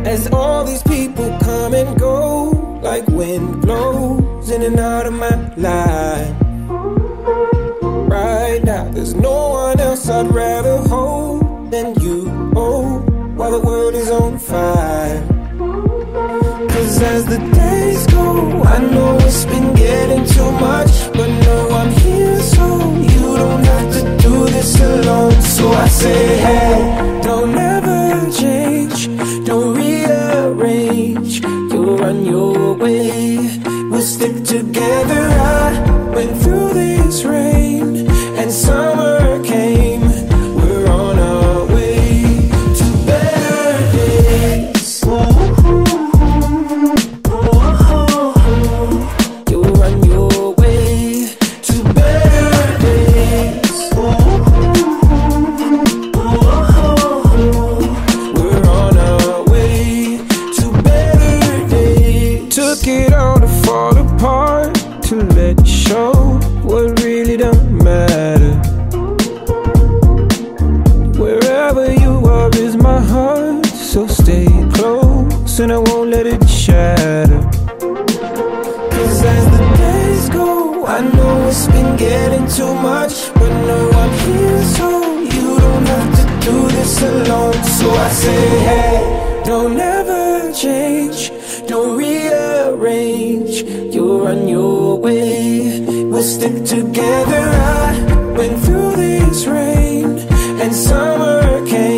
As all these people come and go, like wind blows in and out of my life. Right now, there's no one else I'd rather hold than you, oh, while the world is on fire. Cause as the days go, I know it's been getting too much, but no, I'm here so you don't have to do this alone. So I say, hey, don't ever change, don't rearrange, you'll run your way, we'll stick together. I went through this rain and summer came, we're on our way to better days. You'll run your way to better days. We're on our way to better days. Took it all to fall apart, to let you show what really don't matter. Wherever you are is my heart, so stay close and I won't let it shatter. Cause as the days go, I know it's been getting too much, but no, I'm here so you don't have to do this alone. So I say, hey, don't ever change, don't rearrange, you'll run your way, we'll stick together. I went through this rain and summer came,